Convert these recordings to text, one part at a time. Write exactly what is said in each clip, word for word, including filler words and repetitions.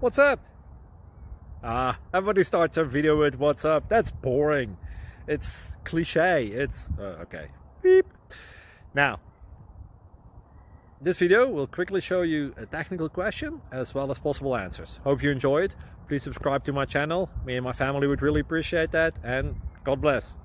What's up? Ah, everybody starts their video with what's up. That's boring. It's cliche. It's uh, okay. Beep. Now, this video will quickly show you a technical question as well as possible answers. Hope you enjoy it. Please subscribe to my channel. Me and my family would really appreciate that, and God bless.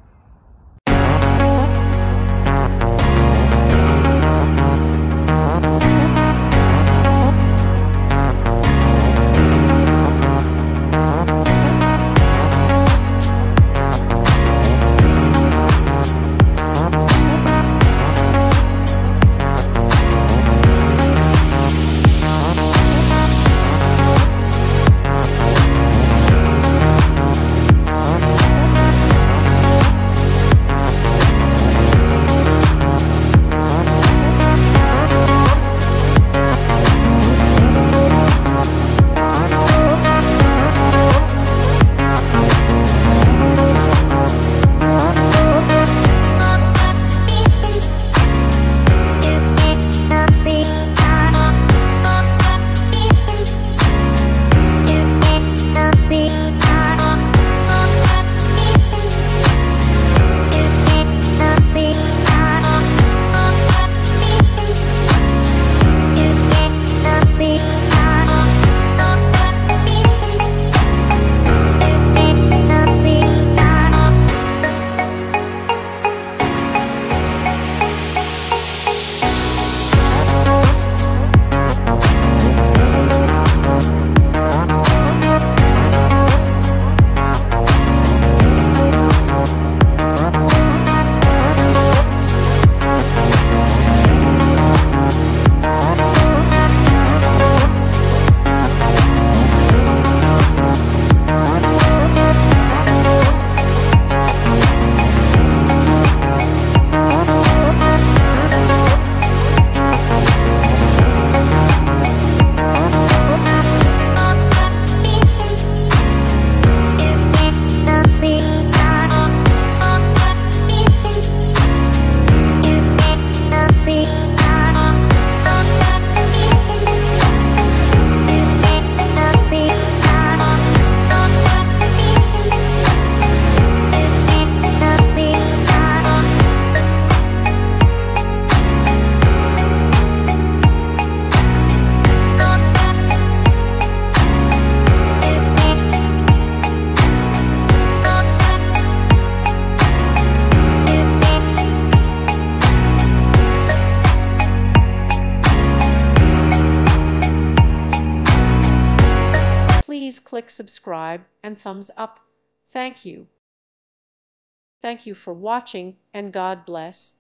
Please click subscribe and thumbs up. Thank you. Thank you for watching, and God bless.